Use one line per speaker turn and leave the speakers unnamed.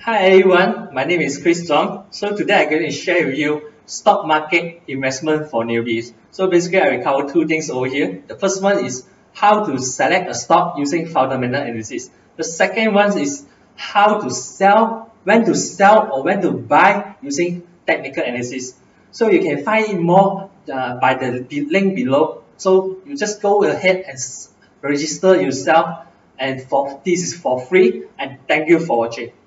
Hi everyone, my name is Chris Zong. So today I'm going to share with you stock market investment for newbies. So basically I will cover two things over here. The first one is how to select a stock using fundamental analysis. The second one is how to sell, when to sell or when to buy using technical analysis. So you can find it more by the link below. So you just go ahead and register yourself, and this is for free, and thank you for watching.